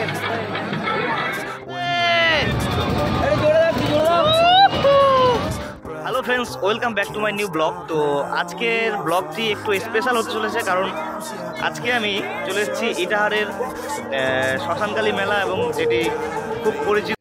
Hello friends, welcome back to my new blog. তো আজকের ব্লগটি একটু স্পেশাল হতে চলেছে, কারণ আজকে আমি চলে এসেছি ইটাহারের শ্মশানকালী মেলা, এবং যেটি খুব পরিচিত।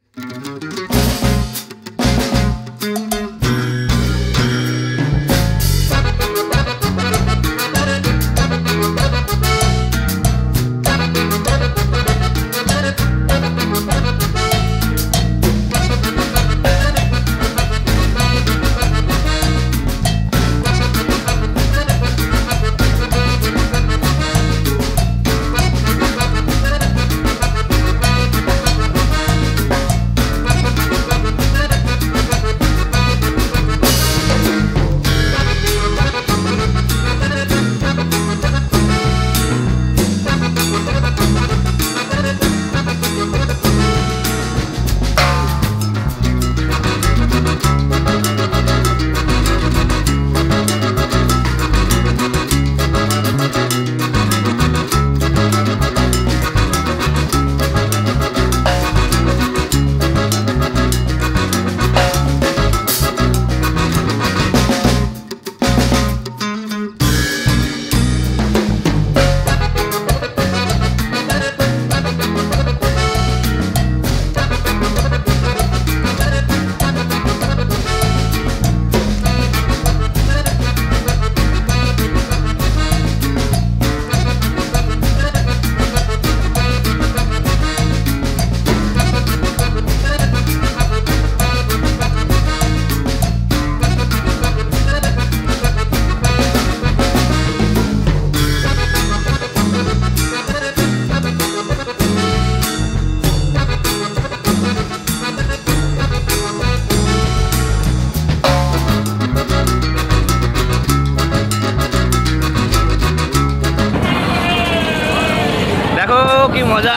কি মজা!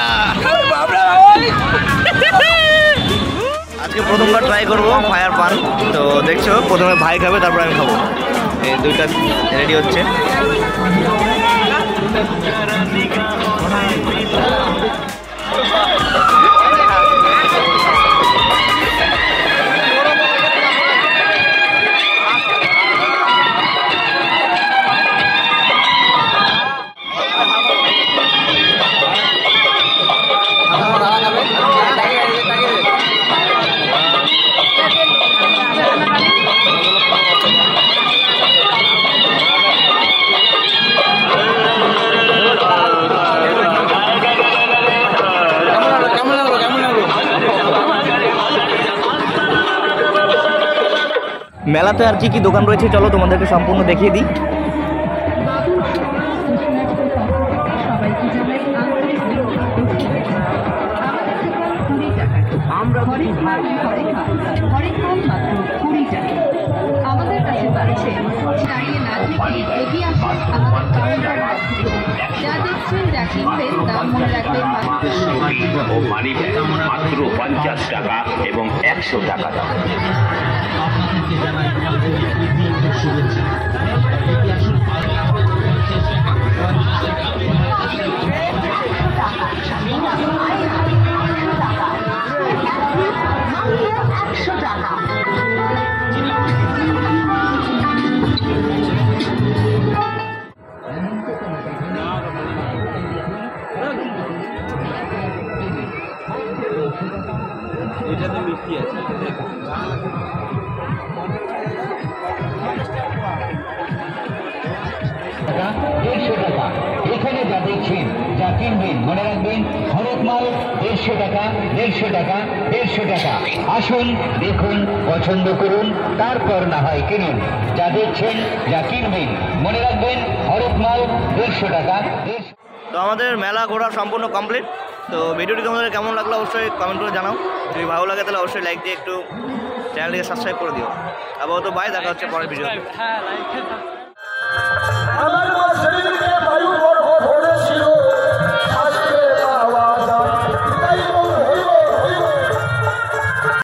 আজকে প্রথমবার ট্রাই করবো ফায়ার পান। তো দেখছো, প্রথমে ভাই খাবে, তারপর আমি খাবো। এই দুইটা রেডি হচ্ছে। মেলাতে আর কি কি দোকান রয়েছে চলো তোমাদেরকে সম্পূর্ণ দেখিয়ে দিই। মাত্র 50 টাকা এবং 100 টাকা দাম। এটাতে মিষ্টি আছে। এখানে যা দেখছেন, যা কিনবেন, মনে রাখবেন হরেক মাল 150 টাকা, 150 টাকা, 150 টাকা। আসুন, দেখুন, পছন্দ করুন, তারপর না হয় কিনুন। যা দেখছেন, যা কিনবেন, মনে রাখবেন হরেক মাল 150 টাকা। তো আমাদের মেলা ঘোরা সম্পূর্ণ কমপ্লিট। তো ভিডিওটি তোমাদের কেমন লাগলো অবশ্যই কমেন্ট করে জানাও। যদি ভালো লাগে তাহলে অবশ্যই লাইক দিয়ে একটু চ্যানেলটিকে সাবস্ক্রাইব করে দিও। আপাতত বাই, দেখা হচ্ছে পরের ভিডিওতে।